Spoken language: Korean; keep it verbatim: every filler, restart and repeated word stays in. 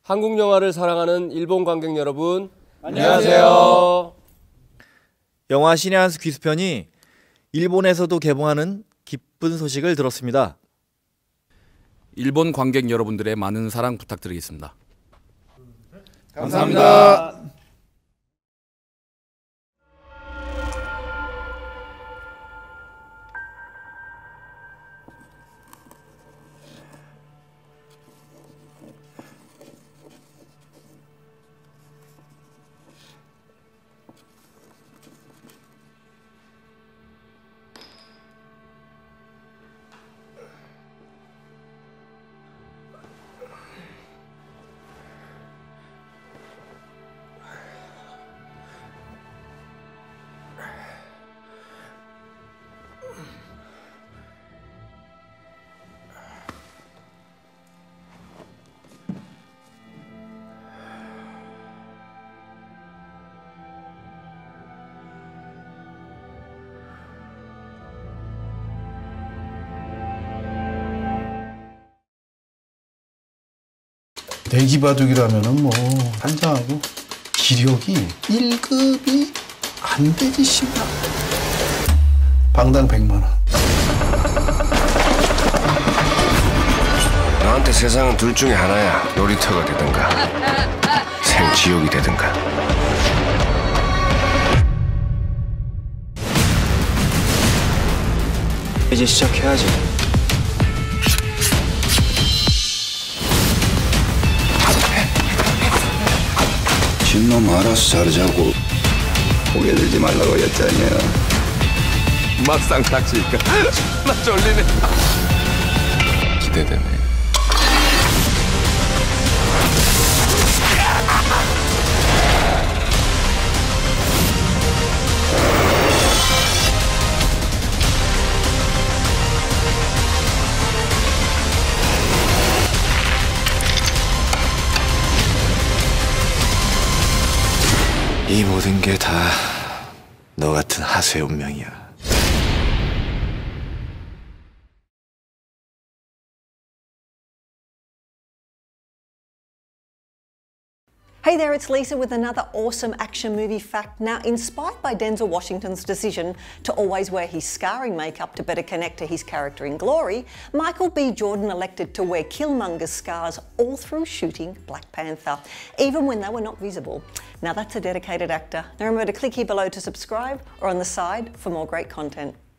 한국 영화를 사랑하는 일본 관객 여러분, 안녕하세요. 영화 신의 한 수 기수편이 일본에서도 개봉하는 기쁜 소식을 들었습니다. 일본 관객 여러분들의 많은 사랑 부탁드리겠습니다. 감사합니다. 내기바둑이라면은 뭐 한장하고 기력이 일 급이 안 되지 씨발. 방당 백만 원. 너한테 세상은 둘 중에 하나야. 놀이터가 되든가 생지옥이 되든가. 이제 시작해야지. 진놈 알아서 자르자고. 고개 들지 말라고 했잖냐. 막상 닥치니까 나 졸리네. 기대되네. 이 모든 게 다 너 같은 하수의 운명이야. Hey there, it's Lisa with another awesome action movie fact. Now, inspired by Denzel Washington's decision to always wear his scarring makeup to better connect to his character in Glory, Michael B. Jordan elected to wear Killmonger's scars all through shooting Black Panther, even when they were not visible. Now, that's a dedicated actor. Now, remember to click here below to subscribe or on the side for more great content.